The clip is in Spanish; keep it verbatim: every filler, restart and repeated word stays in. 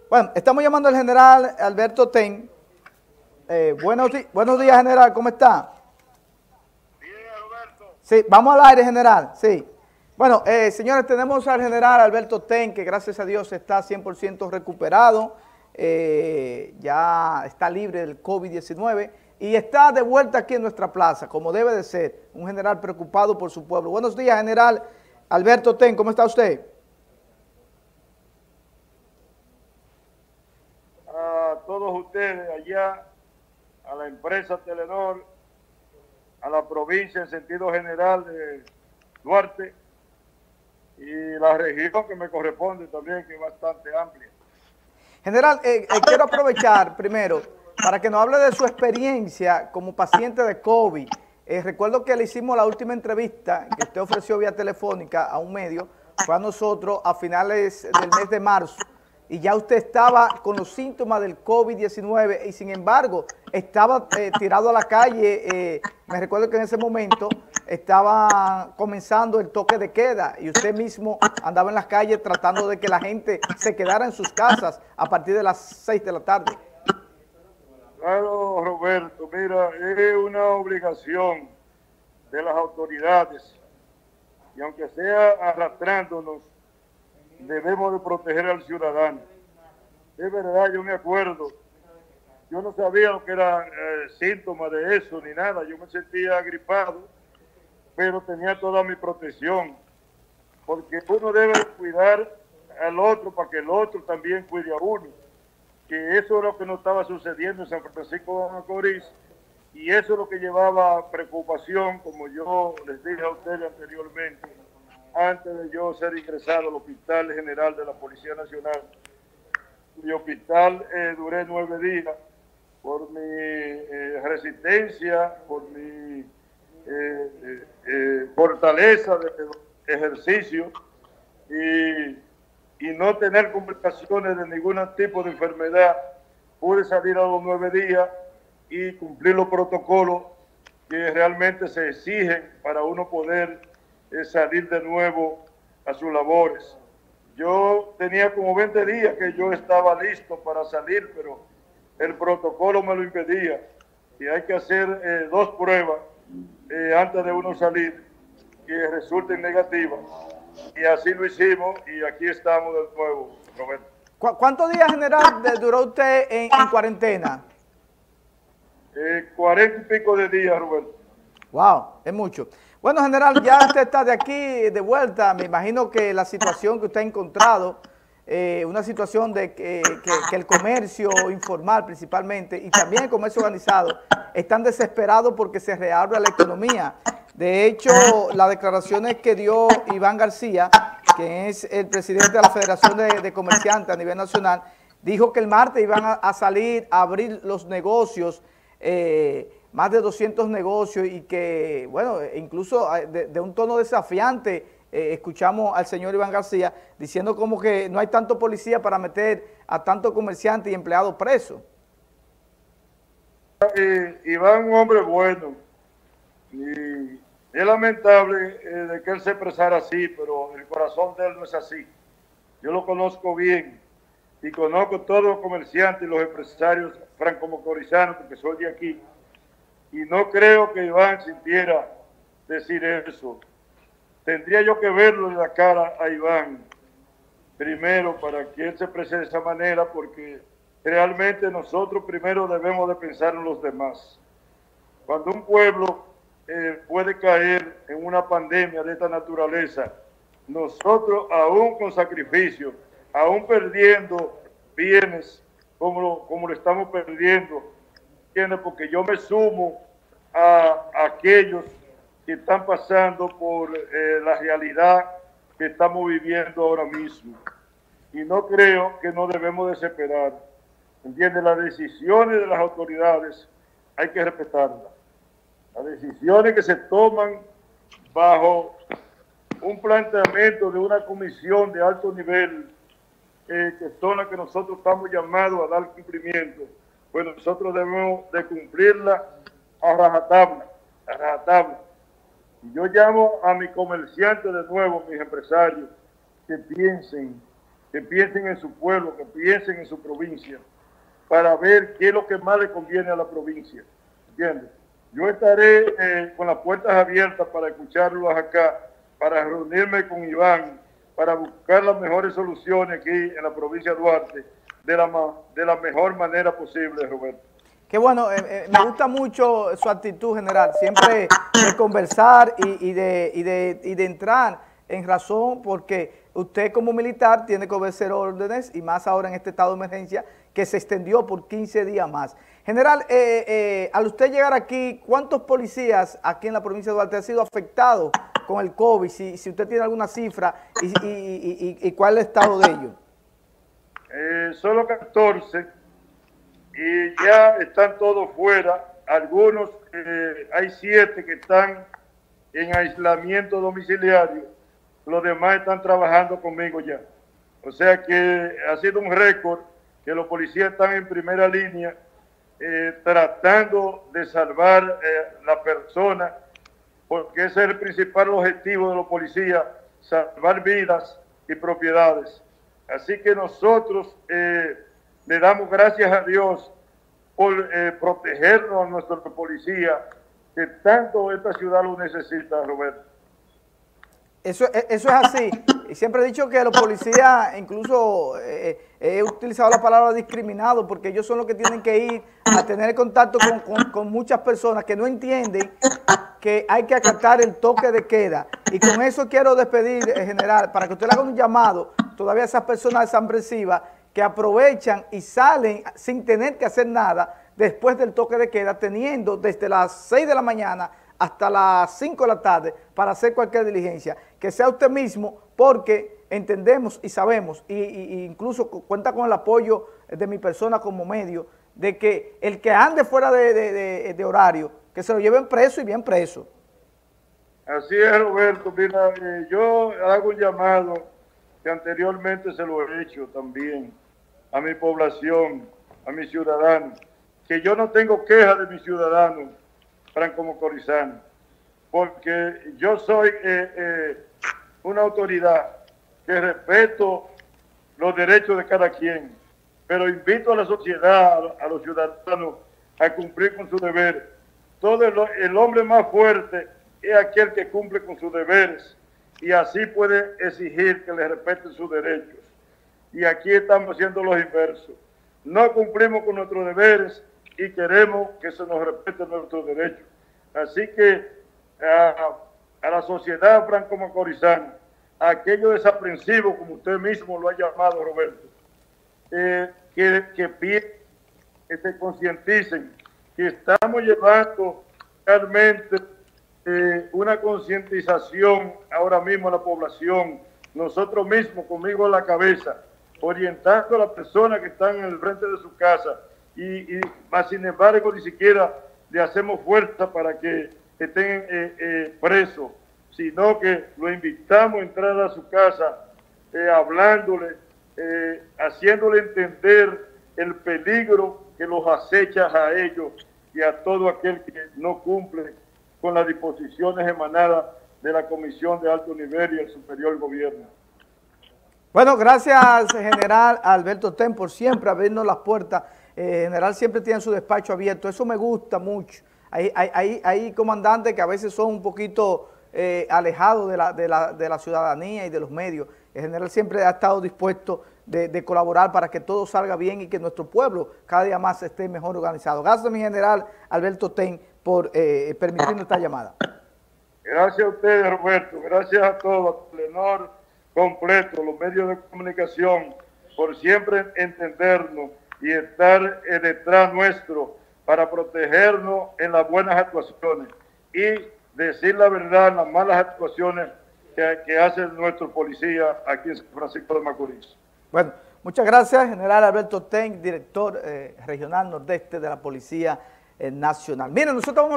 Bueno, estamos llamando al general Alberto Ten. Eh, buenos, di buenos días, general, ¿cómo está? Bien, Roberto. Sí, vamos al aire, general, sí. Bueno, eh, señores, tenemos al general Alberto Ten, que gracias a Dios está cien por ciento recuperado, eh, ya está libre del COVID diecinueve y está de vuelta aquí en nuestra plaza, como debe de ser, un general preocupado por su pueblo. Buenos días, general Alberto Ten, ¿cómo está usted? A todos ustedes allá, a la empresa Telenor, a la provincia en sentido general de Duarte y la región que me corresponde también, que es bastante amplia. General, eh, eh, quiero aprovechar primero para que nos hable de su experiencia como paciente de COVID. Eh, recuerdo que le hicimos la última entrevista que usted ofreció vía telefónica a un medio, fue a nosotros a finales del mes de marzo, y ya usted estaba con los síntomas del COVID diecinueve y sin embargo estaba eh, tirado a la calle. Eh, me recuerdo que en ese momento estaba comenzando el toque de queda y usted mismo andaba en las calles tratando de que la gente se quedara en sus casas a partir de las seis de la tarde. Claro, Roberto, mira, es una obligación de las autoridades y aunque sea arrastrándonos, debemos de proteger al ciudadano. Es verdad, yo me acuerdo, yo no sabía lo que eran eh, síntomas de eso ni nada, yo me sentía agripado, pero tenía toda mi protección, porque uno debe cuidar al otro para que el otro también cuide a uno, que eso es lo que no estaba sucediendo en San Francisco de Macorís, y eso es lo que llevaba preocupación, como yo les dije a ustedes anteriormente, antes de yo ser ingresado al Hospital General de la Policía Nacional. Mi hospital eh, duré nueve días por mi eh, resistencia, por mi eh, eh, fortaleza de ejercicio y, y no tener complicaciones de ningún tipo de enfermedad. Pude salir a los nueve días y cumplir los protocolos que realmente se exigen para uno poder eh, salir de nuevo a sus labores. Yo tenía como veinte días que yo estaba listo para salir, pero el protocolo me lo impedía y hay que hacer eh, dos pruebas eh, antes de uno salir que resulten negativas. Y así lo hicimos y aquí estamos de nuevo, Roberto. ¿Cu ¿Cuántos días, general, duró usted en, en cuarentena? Eh, cuarenta y pico de días, Roberto. Wow, es mucho. Bueno, general, ya usted está de aquí, de vuelta. Me imagino que la situación que usted ha encontrado, eh, una situación de que, que, que el comercio informal principalmente y también el comercio organizado están desesperados porque se reabra la economía. De hecho, las declaraciones que dio Iván García, que es el presidente de la Federación de, de Comerciantes a nivel nacional, dijo que el martes iban a, a salir a abrir los negocios, eh, más de doscientos negocios, y que, bueno, incluso de, de un tono desafiante, eh, escuchamos al señor Iván García diciendo como que no hay tanto policía para meter a tantos comerciantes y empleados presos. Eh, Iván es un hombre bueno y es lamentable eh, de que él se expresara así, pero el corazón de él no es así. Yo lo conozco bien y conozco todos los comerciantes y los empresarios franco-macorizanos porque soy de aquí. Y no creo que Iván sintiera decir eso. Tendría yo que verlo en la cara a Iván primero para que él se exprese de esa manera, porque realmente nosotros primero debemos de pensar en los demás. Cuando un pueblo eh, puede caer en una pandemia de esta naturaleza, nosotros aún con sacrificio, aún perdiendo bienes como lo, como lo estamos perdiendo, porque yo me sumo a, a aquellos que están pasando por eh, la realidad que estamos viviendo ahora mismo. Y no creo que no debemos desesperar. ¿Entiendes? Las decisiones de las autoridades hay que respetarlas. Las decisiones que se toman bajo un planteamiento de una comisión de alto nivel, eh, que son las que nosotros estamos llamados a dar cumplimiento, pues nosotros debemos de cumplirla a rajatabla, a rajatabla. Y yo llamo a mis comerciantes de nuevo, mis empresarios, que piensen que piensen en su pueblo, que piensen en su provincia, para ver qué es lo que más le conviene a la provincia, ¿entiendes? Yo estaré eh, con las puertas abiertas para escucharlos acá, para reunirme con Iván, para buscar las mejores soluciones aquí en la provincia de Duarte, de la, de la mejor manera posible, Roberto. Qué bueno, eh, eh, me gusta mucho su actitud, general, siempre de conversar y, y, de, y, de, y de entrar en razón, porque usted como militar tiene que obedecer órdenes, y más ahora en este estado de emergencia que se extendió por quince días más. General, eh, eh, al usted llegar aquí, ¿cuántos policías aquí en la provincia de Duarte han sido afectados con el COVID? Si, si usted tiene alguna cifra, y, y, y, y, y cuál es el estado de ellos. Eh, solo catorce, y ya están todos fuera. Algunos, eh, hay siete que están en aislamiento domiciliario, los demás están trabajando conmigo ya. O sea que ha sido un récord que los policías están en primera línea eh, tratando de salvar eh, la persona, porque ese es el principal objetivo de los policías, salvar vidas y propiedades. Así que nosotros eh, le damos gracias a Dios por eh, protegernos a nuestros policías, que tanto esta ciudad lo necesita, Roberto. Eso, eso es así. Y siempre he dicho que los policías, incluso eh, he utilizado la palabra discriminado, porque ellos son los que tienen que ir a tener contacto con, con, con muchas personas que no entienden que hay que acatar el toque de queda. Y con eso quiero despedir, eh, general, para que usted le haga un llamado todavía a esas personas desapresivas que aprovechan y salen sin tener que hacer nada después del toque de queda, teniendo desde las seis de la mañana hasta las cinco de la tarde para hacer cualquier diligencia. Que sea usted mismo, porque entendemos y sabemos, y, y, y incluso cuenta con el apoyo de mi persona como medio, de que el que ande fuera de, de, de, de horario, que se lo lleven preso y bien preso. Así es, Roberto. Mira, eh, yo hago un llamado que anteriormente se lo he hecho también a mi población, a mis ciudadanos, que yo no tengo queja de mis ciudadanos franco-macorizanos, porque yo soy eh, eh, una autoridad que respeto los derechos de cada quien, pero invito a la sociedad, a los ciudadanos, a cumplir con su deber. Todo el, el hombre más fuerte es aquel que cumple con sus deberes, y así puede exigir que le respeten sus derechos. Y aquí estamos haciendo los inversos. No cumplimos con nuestros deberes y queremos que se nos respeten nuestros derechos. Así que a, a la sociedad franco-macorizana, a aquellos desaprensivos, como usted mismo lo ha llamado, Roberto, eh, que, que piensen, que se concienticen, que estamos llevando realmente eh, una concientización ahora mismo a la población, nosotros mismos, conmigo en la cabeza, orientando a las personas que están en el frente de su casa, y, y más sin embargo ni siquiera le hacemos fuerza para que estén eh, eh, presos, sino que lo invitamos a entrar a su casa, eh, hablándole, eh, haciéndole entender el peligro que los acecha a ellos y a todo aquel que no cumple con las disposiciones emanadas de la Comisión de Alto Nivel y el Superior Gobierno. Bueno, gracias, general Alberto Ten, por siempre abrirnos las puertas. Eh, general siempre tiene su despacho abierto, eso me gusta mucho. Hay, hay, hay, hay comandantes que a veces son un poquito eh, alejados de la, de, la, de la ciudadanía y de los medios. El general siempre ha estado dispuesto de, de colaborar para que todo salga bien y que nuestro pueblo cada día más esté mejor organizado. Gracias, mi general Alberto Ten, por eh, permitirnos esta llamada. Gracias a ustedes, Roberto. Gracias a todos, a Telenor completo, los medios de comunicación, por siempre entendernos y estar eh, detrás nuestro para protegernos en las buenas actuaciones y decir la verdad en las malas actuaciones que, que hace nuestro policía aquí en San Francisco de Macorís. Bueno, muchas gracias, general Alberto Ten, director eh, regional nordeste de la Policía eh, Nacional. Miren, nosotros vamos